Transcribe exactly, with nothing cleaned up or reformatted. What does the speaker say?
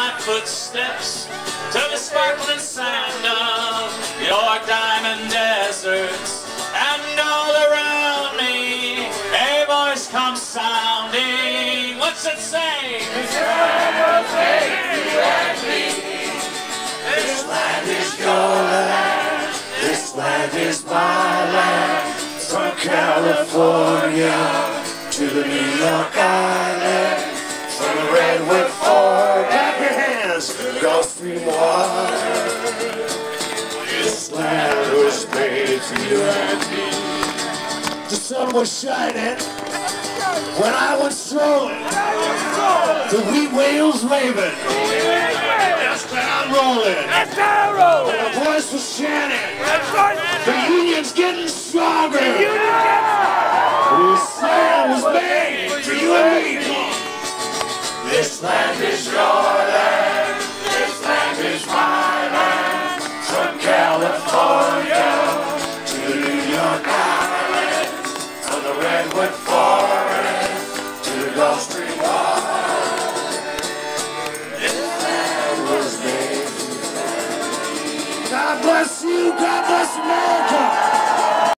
my footsteps to the sparkling sand of your diamond deserts, and all around me a voice comes sounding. What's it say? This land will take you and me. This land is your land. This land is my land. From California to the New York Island, from the Redwood Fork, clap your hands, Gulf Stream water. This land was made for you and me. The sun was shining when I was strolling, the wheat whales waving, that's cloud rolling, and the voice was chanting, the union's getting stronger. This land was made for you and me. This land is your land. This land is my land. From California to the New York Island, from the Redwood Forest to the Gulf Stream water. This land was made for you. God bless you. God bless America.